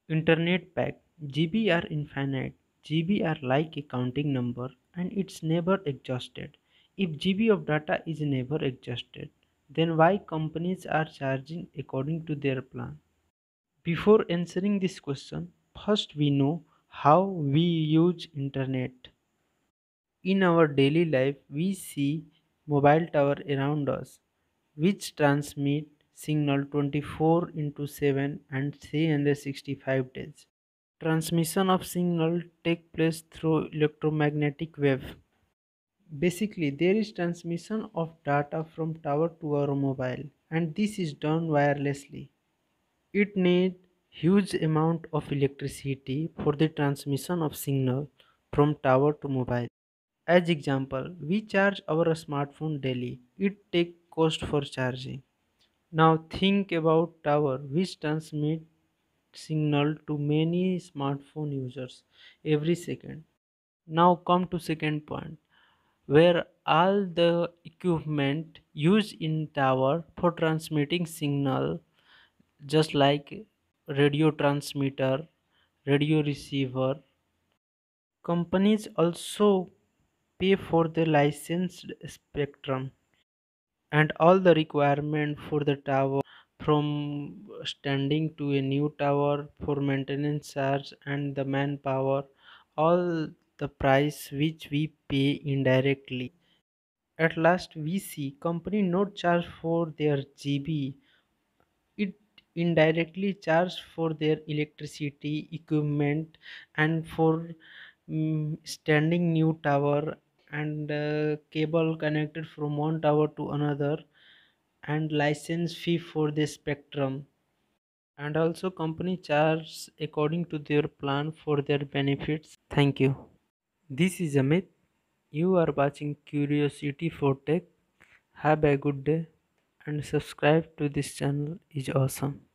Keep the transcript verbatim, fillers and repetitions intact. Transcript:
Internet pack G B are infinite. G B are like a counting number and it's never exhausted. If G B of data is never exhausted, then why companies are charging according to their plan? Before answering this question, first we know how we use internet. In our daily life, we see mobile tower around us, which transmit signal twenty-four into seven and three hundred sixty-five days. Transmission of signal take place through electromagnetic wave. Basically, there is transmission of data from tower to our mobile, and this is done wirelessly. It needs huge amount of electricity for the transmission of signal from tower to mobile. As example, we charge our smartphone daily. It take cost for charging. Now think about tower which transmit signal to many smartphone users every second. Now come to second point where all the equipment used in tower for transmitting signal just like radio transmitter, radio receiver. Companies also pay for the licensed spectrum and all the requirement for the tower from standing to a new tower for maintenance charge and the manpower, all the price which we pay indirectly. At last we see company not charge for their G B, it indirectly charge for their electricity equipment and for mm, standing new tower and uh, cable connected from one tower to another and license fee for the spectrum, and also company charges according to their plan for their benefits. Thank you. This is Amit. You are watching Curiosity for Tech. Have a good day and subscribe to this channel is awesome.